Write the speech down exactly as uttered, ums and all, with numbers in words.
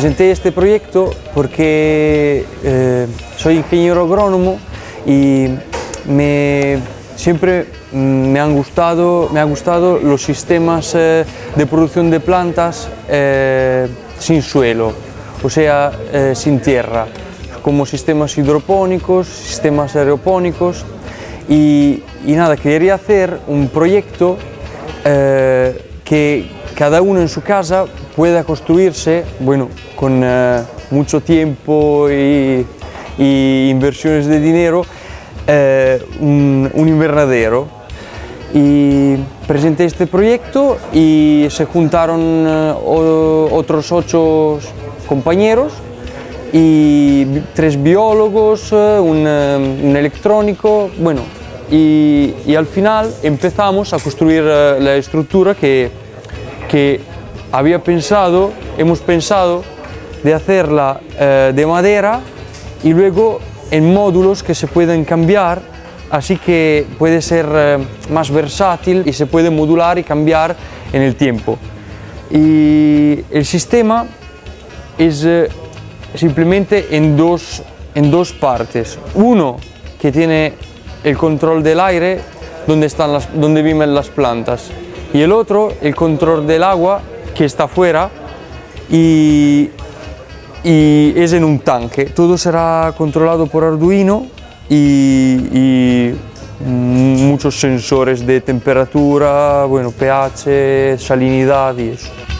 presenté este proyecto porque eh, soy ingeniero agrónomo y me, siempre me han gustado, me han gustado los sistemas eh, de producción de plantas eh, sin suelo, o sea, eh, sin tierra, como sistemas hidropónicos, sistemas aeropónicos y, y nada, quería hacer un proyecto eh, que cada uno en su casa pueda construirse, bueno, con eh, mucho tiempo y, y inversiones de dinero, eh, un, un invernadero. Y presenté este proyecto y se juntaron eh, o, otros ocho compañeros y tres biólogos, un, un electrónico, bueno, y, y al final empezamos a construir uh, la estructura que, que había pensado, hemos pensado de hacerla uh, de madera y luego en módulos que se pueden cambiar, así que puede ser uh, más versátil y se puede modular y cambiar en el tiempo. Y el sistema es uh, simplemente en dos, en dos partes. Uno que tiene el control del aire, donde, están las, donde viven las plantas, y el otro, el control del agua, que está afuera y, y es en un tanque. Todo será controlado por Arduino y, y muchos sensores de temperatura, bueno, pH, salinidad y eso.